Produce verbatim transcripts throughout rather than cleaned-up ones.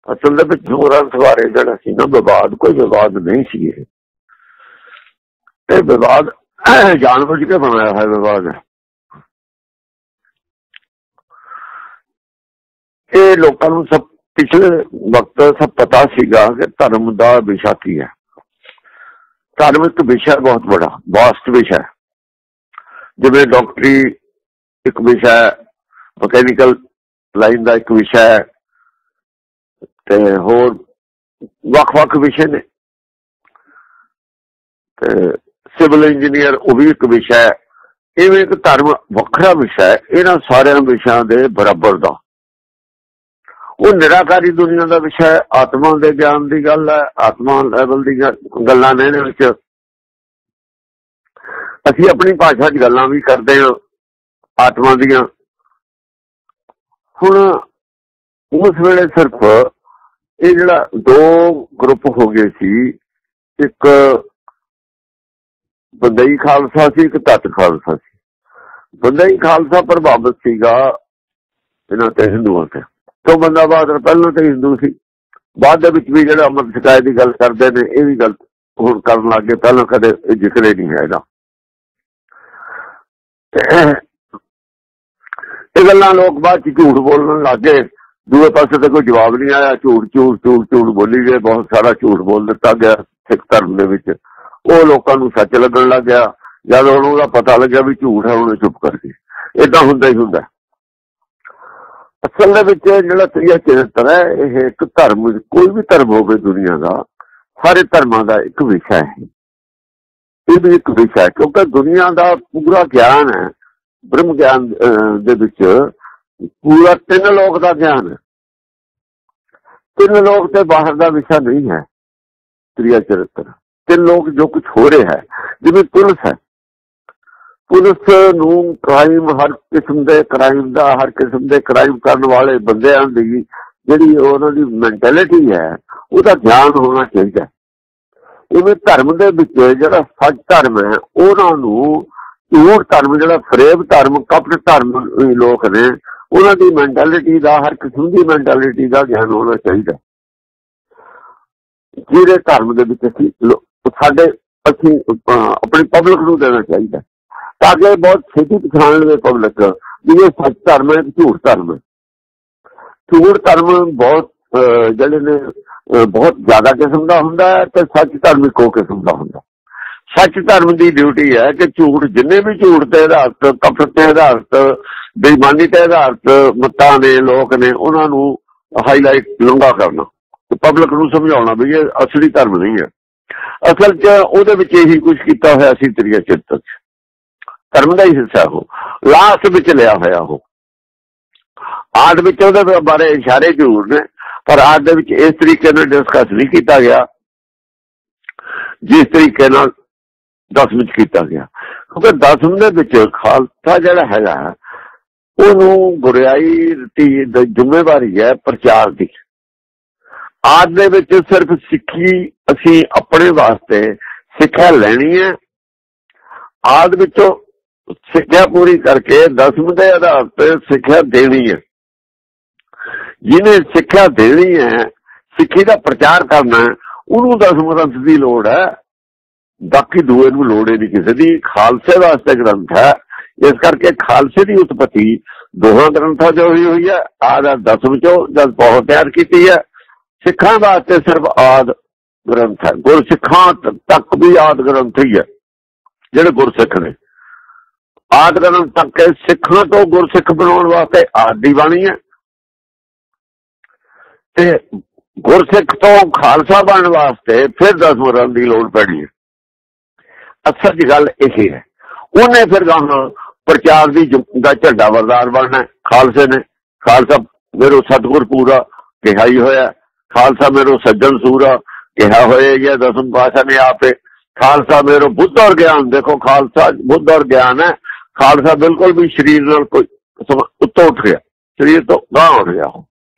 असल दे विच ग्रंथ बारे जिहड़ा सी ना विवाद कोई विवाद नहीं सी। ये विवाद जानबूझ के बनाया है विवाद है। ये लोगों को सब पिछले वक्त सब पता सीगा कि धर्म का विषय की है। धर्म एक विषय बहुत बड़ा वास्ट विषय, जिवें डॉक्टरी एक विषय, मकैनिकल लाइन का एक विषय ते होर वख-वख विषय ने, सिविल इंजीनियर वो भी एक विषय, इवें एक धर्म वखरा विषय। इन्हां सारे विषयों के बराबर का वो निराकारी दुनिया का विषय, आत्मा के ज्ञान की गल है, आत्मा लैवल की गल्लां ने। असीं अपनी भाषा च गल्लां भी करते हैं आत्मा दियां। हुण उस वेले सिर्फ ये जिहड़ा दो ग्रुप हो गए सी, एक बंदई खालसा सी, एक तत् खालसा सी। बंदई खालसा प्रभावित सीगा इन्हां ते हिंदुआं ते। तो बंदा बहादुर पहलों तो हिंदू सी, बाद भी जो अमृत छकाए की गल करते हैं ये भी गल हुण करन लग गए, पहलों कदे जिक्र ही नहीं है इहदा। ये गल्लां लोग बाद झूठ बोलने लग गए, दूसरे पासे तो कोई जवाब नहीं आया। झूठ झूठ झूठ झूठ बोली गए, बहुत सारा झूठ बोल दिता गया सिख धर्म दे विच। वो लोगों को सच लगन लग गया। जब उन्होंने पता लग्या भी झूठ है, उन्हें चुप कर गए। इदा हुंदा ही हुंदा। असल दे जिहड़ा त्रिया चरित्र है, यह एक धर्म, कोई भी धर्म हो दुनिया का, सारे धर्मों का एक विषय है। ये भी एक विषय है क्योंकि दुनिया का पूरा ज्ञान है, ब्रह्म ज्ञान दे विच पूरा तीन लोक का ज्ञान है। तीन लोक से बाहर का विषय नहीं है त्रिया चरित्र। तीन लोग जो कुछ हो रहा है, जिवें पुलिस है, पुलिस नूं क्राइम, हर किस्म के क्राइम का, हर किस्म के क्राइम करने वाले बंदियां दी जिहड़ी उन्हां दी मैंटेलिटी है, उसका ज्ञान होना चाहिए। इवें धर्म दे विच जिहड़ा सच धर्म है, उन्हां नूं झूठ धर्म, जिहड़ा फरेब धर्म, कपट धर्म लोग ने, उन्हां दी मैंटेलिटी का, हर किस्म की मैंटेलिटी का ज्ञान होना चाहिए। जिहड़े धर्म दे विच असीं साडे असीं अपनी पब्लिक नूं देना चाहिए, ताकि बहुत छेती पछाण लवे पब्लिक भी ये सच धर्म है, झूठ धर्म है। झूठ धर्म बहुत जिहड़े ने बहुत ज्यादा किस्म का हुंदा है, ते सच धर्म इक्को किस्म का हुंदा। सच धर्म की ड्यूटी है कि झूठ, जिन्हें भी झूठ के आधारित, कपट के आधारित, बेईमानी के आधारित मतां ने, लोग ने, उन्होंने हाईलाइट लंघा करना, पब्लिक नूं समझाउणा भी ये असली धर्म नहीं है। असल च उहदे विच यही कुछ किया होया सी त्रिया चरित्र च। धर्म का ही हिस्सा हो, लास्ट विच लिया होया हो। आद विच उहदे बारे इशारे जरूर ने, पर आद दे विच इस तरीके नाल डिस्कस नहीं किया गया जिस तरीके नाल दसम च किया गया। क्योंकि दसम दे विच खालसा जिहड़ा हैगा उहनूं बुराई दी जिम्मेवारी है प्रचार की। आद दे विच सिर्फ सिक्खी असीं अपने वास्ते सिक्ख्या लैनी है। आद विचों सिक्ख्या पूरी करके दसम के आधार पर सिक्ख्या देनी है। जिन्हें सिक्ख्या देनी है, सिक्खी का प्रचार करना है, उन्होंने दसम ग्रंथ की लोड़ है, बाकी दूए नूं लोड़ ही नहीं किसी की। खालसे वास्ते ग्रंथ है, इस करके खालसे की उत्पत्ति दोहां ग्रंथों चो हुई हुई है। आद दसम चो जब बहुत तैयार की है, सिखां वास्ते सिर्फ आद ग्रंथ है। गुरसिखां तक भी आद ग्रंथ ही है, जिहड़े गुरसिख ने। आद ग्रंथ तक सिखां तो गुरसिख बनाने वास्ते आद दी बाणी है, ते गुरसिख तो खालसा बनने वास्ते फिर दसम ग्रंथ की लोड़ पैनी है। असल च गल यह है, उन्हें फिर गाहां प्रचार की का झंडा बरदार बनना है खालसे ने। खालसा मेरो सतगुर पूरा कहा ही होया, खालसा मेरो सज्जन सूरा कहा होया दसम पातशाह ने आपे। खालसा मेरो बुद्ध और ज्ञान, देखो खालसा बुद्ध और ज्ञान है। खालसा बिल्कुल भी शरीर नाल कोई उत्तों उठ गया, शरीर तो गांह उठ गया।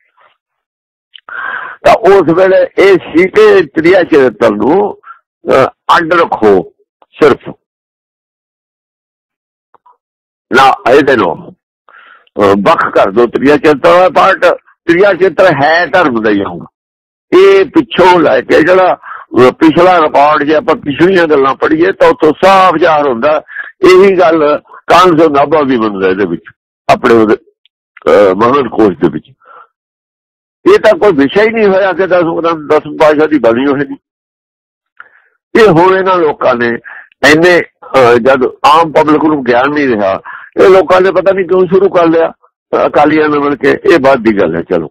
तो उस वेले ये सी के त्रिया चरित्र नूं अड्ड रखो, सिर्फ ना ये नो बख कर दो त्रिया चरित्र पार्ट। त्रिया चरित्र है धर्म का ही आऊंगा, ये पिछों लैके जरा पिछला रिकॉर्ड जे आप पिछलियां गल्लां पढ़ीए तो उत्थों साफ ज़ाहिर हुंदा यही गल कांग्रेस सिंह नाभा भी मनदा इहदे विच अपने महान कोश दे विच। ये तो कोई विषय ही नहीं होया कि दस दस पातशाह की बनी होई नहीं। ये हुण इन्हां लोकां ने इन्ने जब आम पब्लिक नूं ज्ञान नहीं रहा, ये लोकां ने पता नहीं क्यों शुरू कर लिया अकालियां ने मिल के। ये बात की गल है। चलो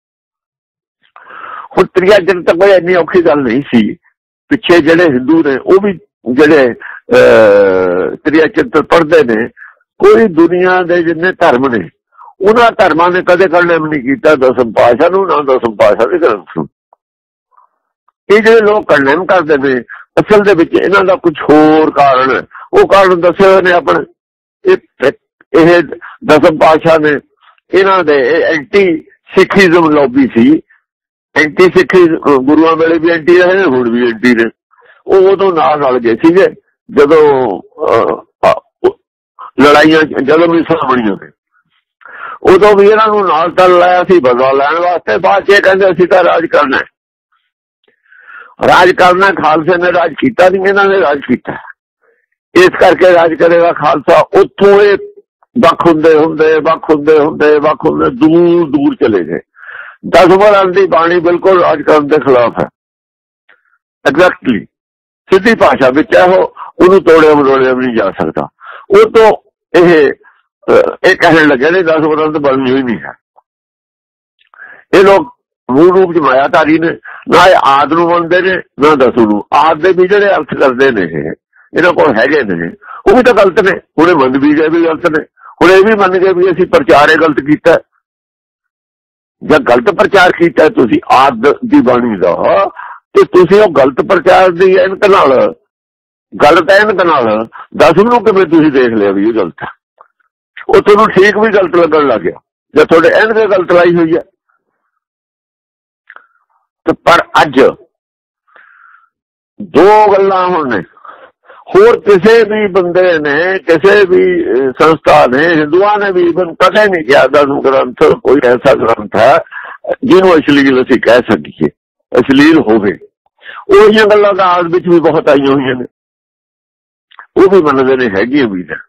हुण त्रिया दिन तक कोई इन्नी औखी गल नहीं सी। पिछे जिहड़े हिंदू ने वो भी जिहड़े त्रिया चित्र पढ़ते ने, कोई दुनिया के जिन्ने धर्म ने उन्हां धर्मां ने कदे कंडेम नहीं किया दसम पातशाह नूं, ना दसम पातशाह दे ग्रंथ नूं। ये जिहड़े लोग कंडेम करते हैं असल दे विच इन्हां दा कुछ होर कारण है। वो कारण दसे होए ने अपने। ये दसम पातशाह ने इन्हां दे एंटी सिखिज्म लॉबी सी। एंटी सिखी गुरुआं वेले भी एंटी रहे ने, हुण भी एंटी ने। वो उदों नाल नाल गए सीगे जदों लड़ाइयां जदों मिसां बणीਆਂ ने, उदों भी इन्हां नूं नाल तल लाया सी बदला लैण वास्ते। बाद च कहंदे असीं तां राज करना है, राज करना। खालसे ने राज किया नहीं, इन्हां ने राज किया। इस करके राज करेगा खालसा। उत्थों ये वख हुंदे हुंदे वख हुंदे हुंदे वख हुंदे दूर दूर चले गए। दसवंत की बाणी बिल्कुल राजकरण के खिलाफ है। एग्जैक्टली सीधी भाषा विच है, वो तोड़िया मरोड़िया भी नहीं जा सकता। वो तो ये कहने लगे ने दसवंत बननी ही नहीं है। ये लोग मूल रूप च मायाधारी ने, ना आद नूं मनदे ने ना दसू नूं। आद दे भी जिहड़े अर्थ करते हैं इन्हां कोल हैगे ने, वो भी तो गलत ने। हुणे मन भी गए भी गलत ने, हुण ये भी मन गए भी असीं प्रचार ही गलत किया। जब गलत प्रचार किया तुसीं आद दी बाणी दा, ते तुसीं ओह गलत प्रचार दी ऐनक नाल गलत ऐनक नाल दसवीं नूं किवें तुसीं देख लिया भी ये गलत है। वो तुहानूं ठीक भी गलत लगन लग गया जब तुहाडे ऐनक गलत लाई हुई है। तो पर अज दो गल्लां हुण ने, होर किसी भी बंदे ने किसी भी संस्था ने हिंदुआ ने भी कदे नहीं किया दसम ग्रंथ कोई ऐसा ग्रंथ है जिन्होंने अश्लील असीं कह सकीए, अश्लील होवे। उहियां गल्लां तां आद विच भी बहुत आईयां होईयां ने, वो भी मनदे ने हैगियां भी ने।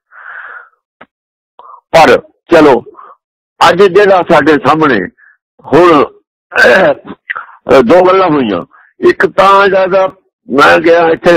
पर चलो अज जिहड़ा साडे सामने हुण दो गल्लां होईयां। एक तां ज्यादा मैं गया इत्थे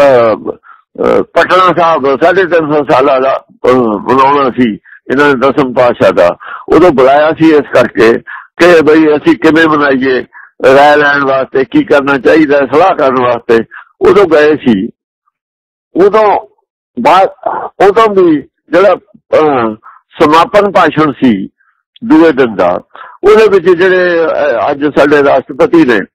पटना साहब साढ़े तीन सौ साल का बनाना सी इन्हों ने दसम पातशाह का, उदों बुलाया सी इस करके कि बई असीं किवें मनाइए, राय लैण वास्ते की करना चाहिए, सलाह करने वास्ते उदों गए सी। उदों बाद उदों भी जिहड़ा समापन भाषण सी दूए दिन का, उहदे विच जिहड़े अज साडे राष्ट्रपति ने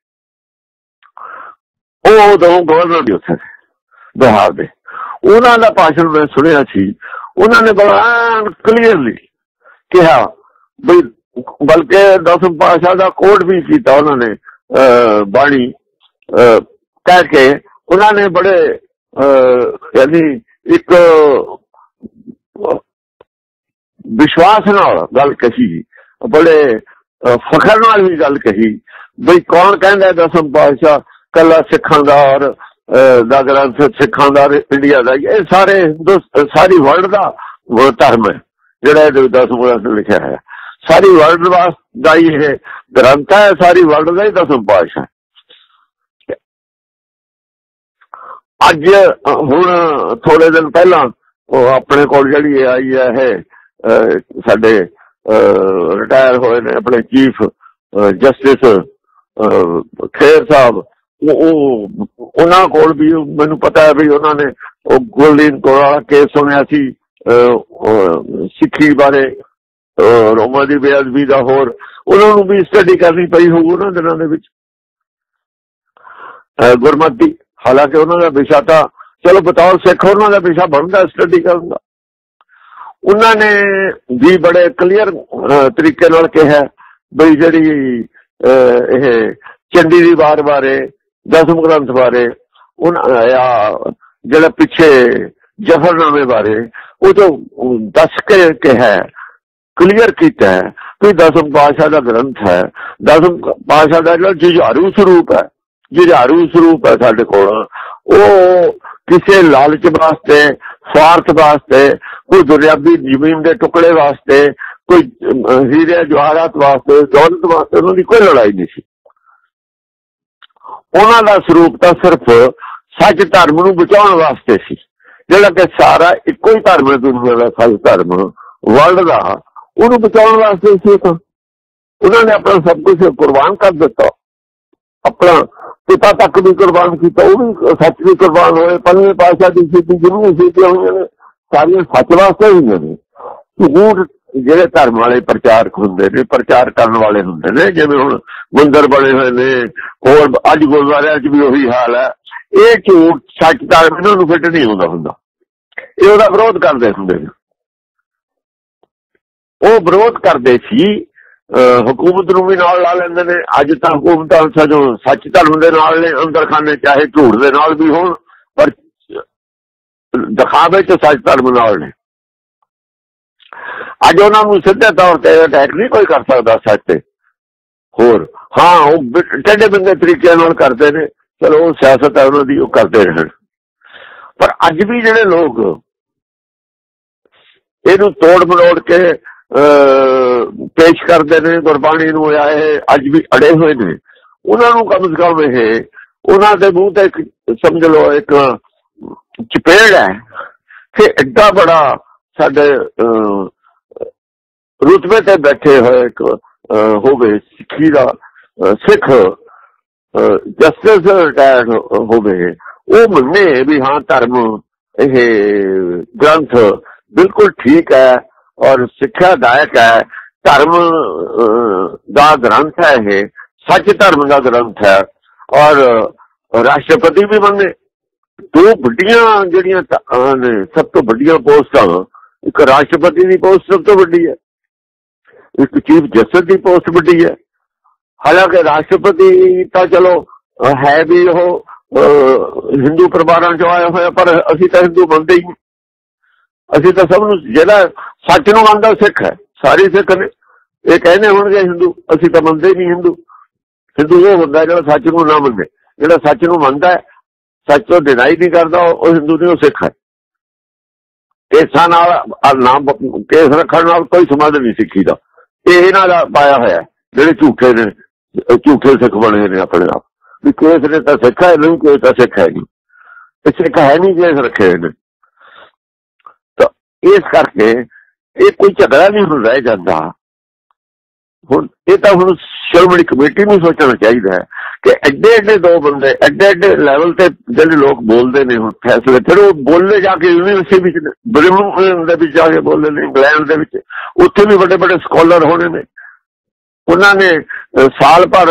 वो उदों गवर्नर भी उत्थे बिहार दे, उन्होंने का भाषण मैं सुनिया सी। उन्होंने बड़ा क्लीयरली कहा बई, बल्कि दसम पातशाह का कोट भी किया उन्होंने बाणी कह के। उन्होंने बड़े यानी एक विश्वास नाल गल कही, बड़े फखर नाल भी गल कही बई कौन कहंदा दसम पातशाह कला सिखां दा और दा ग्रंथ सिखां दा इंडिया का, ये सारे सारी वर्ल्ड का धर्म है जिहड़ा दसम ग्रंथ लिखा है। सारी वर्ल्ड का ही ग्रंथ है, सारी वर्ल्ड का ही दसम पातशाह। अज हुण थोड़े दिन पहला अपने कोल जिहड़ी आई है साडे रिटायर होए ने अपने चीफ जस्टिस खेर साहब, उन्होंने कोल भी मैनू पता है भी उन्होंने गुरलीन कौर केस सुनिया सी सिक्खी बारे, रोमा की बेअदबी का, होर उन्होंने भी स्टडी करनी पई हो उन्होंने दिनों के विच गुरमति। हालांकि उन्होंने विशा था चलो बतौर सिख उन्होंने विशा बनता स्टडी करने का। उन्होंने भी बड़े क्लीयर तरीके नाल कहा बई जिहड़ी चंडी दी वार बारे दसम ग्रंथ बारे जिहड़ा पिछे जफरनामे बारे वो तो दस के कहा क्लीयर किया है कि दसम पातशाह का ग्रंथ है, दसम पातशाह का जो जुझारू स्वरूप है, जुझारू स्वरूप है साडे कोल, वो किसी लालच वास्ते, स्वार्थ वास्ते, कोई दुनियावी जमीन के टुकड़े वास्ते, कोई हीरे जवाहरात वास्ते, दौलत वास्ते उन्होंने कोई लड़ाई नहीं सी। उन्हों का स्वरूप तो सिर्फ सच धर्म नूं बचाउण वास्ते सी, जिहड़ा कि सारा इक्को ही धर्म है दुनिया का, सच धर्म वर्ल्ड का, उन्होंने बचाउण वास्ते सी। तो उन्होंने अपना सब कुछ कुर्बान कर दिता, अपना पिता तक भी कुर्बान किया, वो भी सच भी कुर्बान होए। पंजवें पातशाह की शहीदी जिन्होंने शहीदियां हुई ने सारियां सच वास्ते हुई ने। झूठ ਜਿਹੜੇ धर्म वाले प्रचारक होंगे ने, प्रचार करने वाले होंगे ने, जिवें हुण मंदिर बने हुए ने, होर अज गुरुद्वारियां च भी उही हाल है। ये झूठ सच धर्म इन्हां नूं फिट नहीं आउंदा हुंदा, ये उहदा विरोध करदे हुंदे ने। वो विरोध करदे सी, हुकूमत नूं भी नाल ला लैंदे ने। अज तां हुकूमतां सजों सच धर्म दे नाल ने, अंदर खाने चाहे झूठ दे नाल भी होण, पर दिखावे च सच धर्म नाल ने। अज उन्होंने सीधे तौर पर अटैक नहीं कोई कर सकता सच ते। होर हाँ वो टेढ़े बिंगे तरीके नाल करते ने, चलो वो सियासत है उन्होंने, वो करते रहन। पर अज भी जिहड़े लोग इहनूं तोड़ मरोड़ के पेश करते ने गुरबाणी नूं, आए अज भी अड़े हुए ने, उन्होंने कम से कम ये उन्होंने मूँह ते एक समझ लो एक चपेड़ है कि एड्डा बड़ा साडे रुतबे ते बैठे हुए एक होवे सिक्खी दा सिख जस्टिस रिटायर्ड होवे, वो मन्ने भी हाँ धर्म ये ग्रंथ बिल्कुल ठीक है और सिक्ख्यादायक है, धर्म दा ग्रंथ है, ये सच धर्म का ग्रंथ है। और राष्ट्रपति भी मन्ने। दो बड़ियां जिहड़ियां सब तो बड़ियां पोस्टां, एक राष्ट्रपति की पोस्ट सब तो बड़ी है, एक चीफ जस्टिस की पोस्ट बड़ी है। हालांकि राष्ट्रपति तो चलो है भी वो हिंदू परिवारों चो आया हुआ, पर असी तो हिंदू मनते ही, असी तो सब जिहड़ा सच नूं मनदा सिख है, सारे सिख ने। ये कहने होणगे हिंदू, असी तो मनते नहीं हिंदू। हिंदू वो हुंदा जिहड़ा सच नूं ना मन्ने, जिहड़ा सच नूं मनदा है, सच तो डिनाई नहीं करता, वो हिंदू नहीं, वो सिख है। केसा नाल नाम केस रखण नाल कोई संबंध नहीं सिक्खी का, ये इन्हां दा पाया होया जिहड़े झूठे ने, झूठे सिख बने ने अपने आप भी। केस ने तो सिख है नहीं, केस तो सिख है नहीं, सिख है नहीं, केस रखे ने। तो इस करके ये कोई झगड़ा नहीं हुण रह जाता। हुण ये तो हुण श्रोमणी कमेटी नूं सोचना चाहिए कि एडे एडे दो बंदे एडे एडे लैवल ते जिहड़े लोग बोलते ने हुण फैसले, फिर वो बोले जाके यूनीवर्सिटी विच बर्मिंघम दे विच जाके बोले ने, इंग्लैंड दे विच, उत्थे भी बड़े बड़े स्कॉलर होने ने। उन्होंने साल भर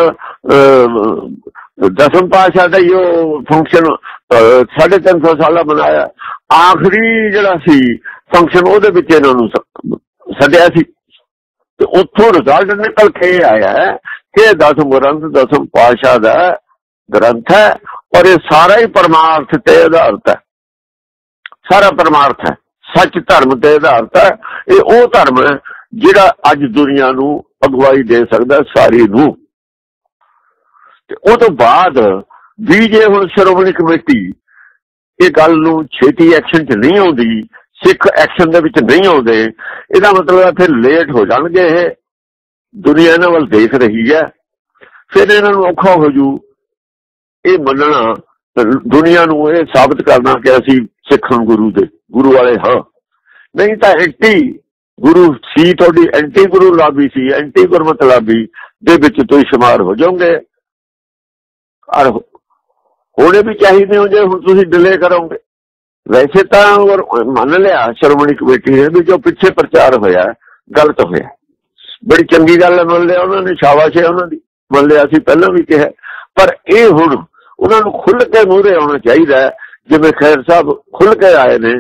दसम पातशाह का ही फंक्शन साढ़े तीन सौ साल मनाया, आखिरी जिहड़ा सी फंक्शन उहदे विच इन्हां नूं सद्दिया सी। तो उत्थों रिजल्ट निकल के आया है कि दसम ग्रंथ दसम पातशाह का ग्रंथ है, और ये सारा ही परमार्थ ते आधारित है, सारा परमार्थ है, सच धर्म ते आधारित है। ये वो धर्म है जिहड़ा अज दुनिया नूं अगवाई दे सकदा सारी नूं। उस तो बाद भी जे हुण श्रोमणी कमेटी ये गल नूं छेती एक्शन च नहीं आउंदी, सिख एक्शन दे विच नहीं आउंदे, इहदा मतलब फिर लेट हो जाणगे। ये दुनिया इन्हां वल देख रही है, फिर इन्हां नूं औखा हो जू ये मनना, दुनिया नूं ये साबित करना कि असीं सिख गुरु दे गुरु वाले हाँ। नहीं तो एंटी गुरु सी, थोड़ी एंटी गुरु लाबी सी, एंटी गुरमत लाबी दे विच तुसीं शुमार हो जाओगे। और होने भी चाहिए हो, जे हुण तुसीं डिले करोगे। वैसे तो मान लिया श्रोमणी कमेटी ने भी जो पिछे प्रचार होया गलत होया, बड़ी चंगी गल मान लिया उन्होंने, शाबाश है उन्होंने, मान लिया असीं पहलां भी कहा। पर यह हुण उन्होंने खुल के मूहरे आना चाहिए, जिवें खैर साहब खुल के आए ने,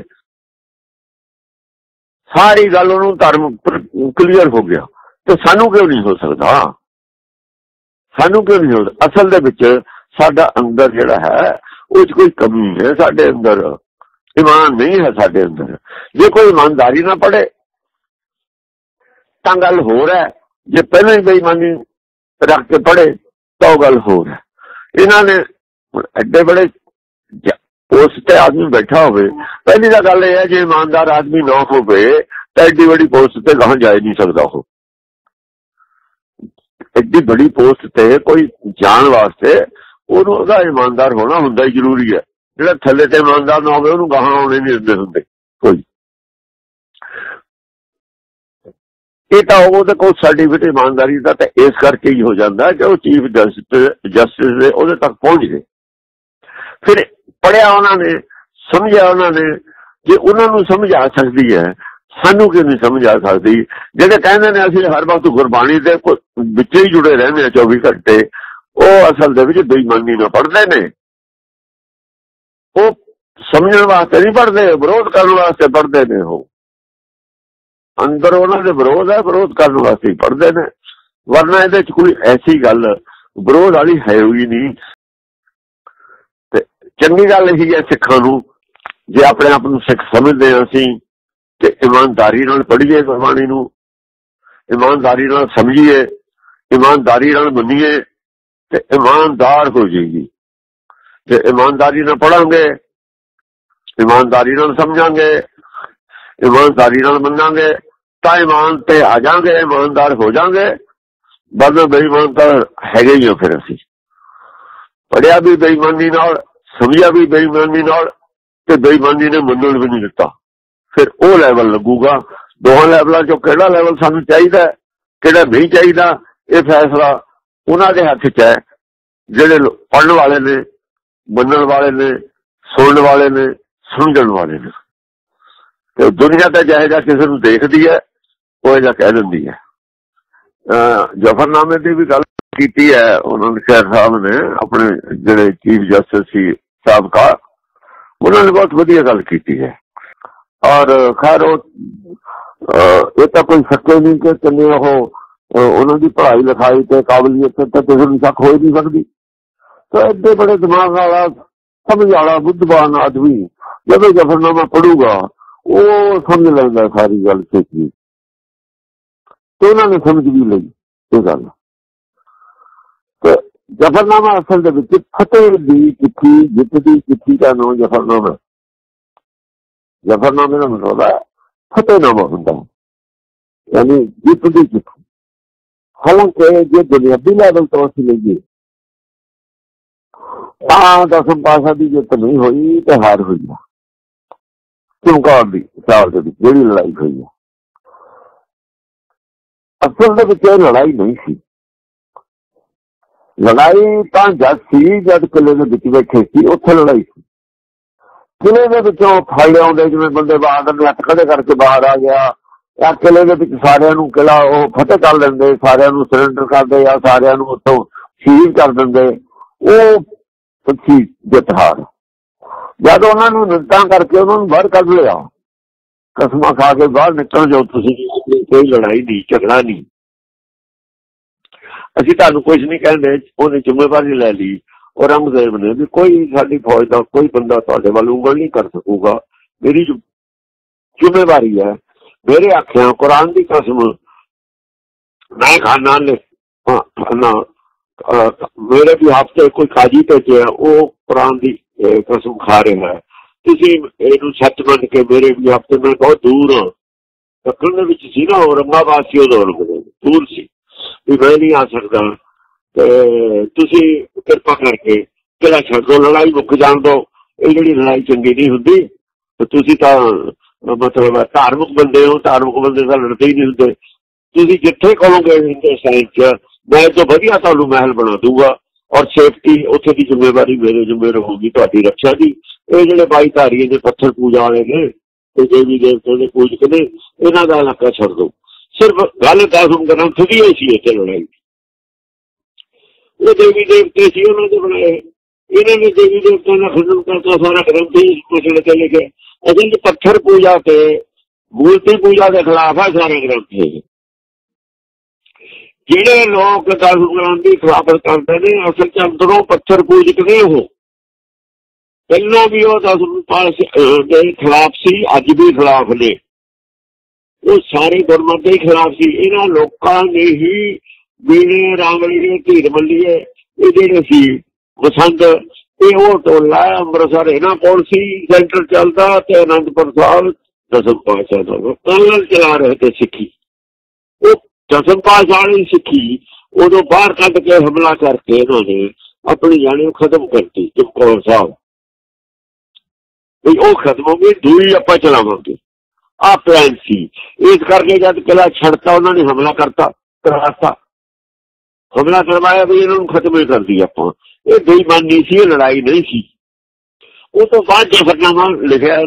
सारी गल उन्होंने धर्म क्लीयर हो गया। तो सानू क्यों नहीं हो सकता, सानू क्यों नहीं हो सकता? असल दे विच साडा अंदर जिहड़ा है उस कोई कमी है, साडे अंदर ईमान नहीं है साडे अंदर। जे कोई ईमानदारी ना पड़े तो गल हो रहा है, जे पहले ही बेईमानी रख के पढ़े तो गल हो रहा है। इन्होंने एडे बड़े पोस्ट ते आदमी बैठा हो, पहली तो गल यह है जो ईमानदार आदमी ना हो तो एड्डी बड़ी पोस्ट ते गां जा नहीं सकता। हो एड्डी बड़ी पोस्ट ते कोई जान वास्ते उहदा ईमानदार होना हुंदा ही जरूरी है। जो थले ते ईमानदार ना हो गां आने नहीं दिंदे हुंदे कोई। ये तो कोल सर्टिफिकेट ईमानदारी का तो इस करके ही हो जाता कि चीफ जस्टिस जस्टिस उहदे तक पहुंच गए। फिर पढ़िया उन्होंने, समझा उन्होंने, जे उन्होंने समझ आ सकती है सानू क्यों नहीं समझ आ सकती। जेडे कहते हैं असं हर वक्त गुरबाणी के विच ही जुड़े रहने हैं चौबीस घंटे, वो असल दे विच बेईमानी ना पढ़ते ने। वो समझने वास्ते नहीं पढ़ते, विरोध करने वास्ते पढ़ते ने। वो अंदर उन्होंने विरोध है, विरोध करने वास्ते ही पढ़ते हैं। वरना ये कोई ऐसी गल विरोध वाली है ही नहीं। चंगी गल यही है सिखां नूं जे अपने आप नूं सिख समझते हैं असीं ते ईमानदारी नाल पढ़ीए गुरबाणी नूं, ईमानदारी नाल समझीए, ईमानदारी नाल मन्नीए ते ईमानदार हो जाएगी। जे ईमानदारी नाल पढ़ांगे, ईमानदारी नाल समझांगे, ईमानदारी नाल मन्नांगे तां ईमान ते आ जाएंगे, ईमानदार हो जाएंगे। वरना बेईमान तां हैगे ही हो। फिर असीं पढ़िया भी बेईमानी नाल, समझा भी बेईमानी नाल ते बेईमानी ने मनण भी नहीं दिता। फिर वो लैवल लगूगा। दोहां लैवलों चों किहड़ा लैवल सानूं चाहीदा है, किहड़ा नहीं चाहीदा, ये फैसला उन्हां दे हत्थ च है। जिहड़े पढ़न वाले ने, मनण वाले ने, सुनने वाले ने, समझण वाले ने। तो दुनिया तो जिहो जिहा किसी नूं देखदी है वो जिहा कह दिंदी है। जफरनामे की भी गल की है उन्होंने, खैर साहब ने अपने जिहड़े चीफ जस्टिस सी साबका, उन्होंने बहुत वधिया गल की है। और खैर ये तो कोई शक नहीं कि चले वो उन्होंने पढ़ाई लिखाई ते काबलियत तो किसी को शक हो ही नहीं सकती। तो एडे बड़े दिमाग वाला, समझ वाला, बुद्धवान आदमी जब जफरनामा पढ़ूगा वो समझ लेंदा सारी गल छेती। तो उन्होंने समझ भी ली ये गल। तो जफरनामा असल दे विच फतेह दी चिट्ठी, जित दी चिट्ठी का नाम जफरनामा। जफरनामे का मतलब है फतेहनामा होंदा, यानी जित दी चिट्ठी। हालांकि जो बुनियादी लैवल तो असीं लईए तां दसम पासा की जित नहीं हुई तो हार हुई है चमकौर की साल के जिहड़ी लड़ाई हुई है। असल दे विच लड़ाई नहीं सी। लड़ाई तो जद सी जद किले के विच बैठे सी, उत्थे लड़ाई सी। किले के विचों फड़ आउंदे जिवें बंदे बहादुर ने हत्थ खड़े करके बाहर आ गया, या किले के विच सारिआं नूं किला वो फतेह कर दिंदे, सारिआं नूं सरेंडर करदे या सारिआं नूं उत्थों शहीद कर दिंदे, वो सी जित हार। जद उन्हां नूं निंदा करके उन्हां नूं बाहर कढ लिया, कसमां खा के बाहर निकल जाओ तुसीं, कोई लड़ाई नहीं, झगड़ा नहीं, असीं तुहानूं कुछ नहीं कहंदे, उहने जिम्मेवारी लै ली। और औरंगजेब ने भी कोई साडी फौज का कोई बंदा तुहाडे वल उंगल नहीं कर सकूगा, मेरी जिम्मेवारी है, मेरे आख्या कुरान की कसम मैं खाना ले खाना मेरे भी हफ्ते कोई काजी भेजे वो कुरान की कसम खा रहा है। तुसीं इहनूं सच मन के मेरे भी हफ्ते मैं बहुत दूर हाँ, दखण दे विच सी ना औरंगाबाद सी, उदों दूर सी भी मैं नहीं आ सकता। तुसीं किरपा करके किला छड्ड दो, लड़ाई मुक जाण दो, ये जिहड़ी लड़ाई चंगी नहीं हुंदी। तो तुसीं तां मतलब धार्मिक बंदे हो, धार्मिक बंदे तां लड़दे ही नहीं हुंदे। तुसीं जिथे कहोगे हिंदुस्तान च मैं तो वधिया तुहानूं महल बना दूंगा और सेफ्टी उत्थे की जिम्मेवारी मेरे जिम्मे होगी, तुहाडी रक्षा की। ये जिहड़े बाई धारीए ने पत्थर पूजा वाले ने ते देवी देवते ने पूजक ने, इन्हां दा इलाका छड्ड दो। सिर्फ गल दसम ग्रंथ दी ही सी इत्थे लड़ाई। वो देवी देवते सी उन्होंने बनाए, इन्होंने देवी देवता का खंडन करता, सारा ग्रंथ ही कुछ के लिखे। असल पत्थर पूजा के मूर्ति पूजा के खिलाफ है सारे ग्रंथ। जिहड़े लोग दस ग्रंथ की खिलाफत करते हैं असल च अंदरों पत्थर पूजक ने, हो पहलों भी वो दस पास के खिलाफ सी, अज भी खिलाफ ने। वो सारे गुरमत के खिलाफ सी। इन्हां लोकां ने ही बीने रामलीए धीर मल्लीए ये जेडे सी पसंद ये वो टोला अंमृतसर इन्हां कोल सी सेंटर चलदा ते आनंदपुर साहब दसम पातशाह दा कलर चला रहे थे सिक्खी। वो दसम पातशाह वाली सिक्खी उदों बाहर कढ के हमला करके इन्होंने अपनी जानी खत्म करती चमकौर साहब भी वो खत्म हो गई दूरी आप चलावे आ प्लान सी। इस करके जब किला छड़ता उन्होंने हमला करता कराता हमला करवाया भी इन्होंने खत्म ही कर दी। आप ये बेईमानी सी लड़ाई नहीं सी। उस तो बाद जफरनामा लिखा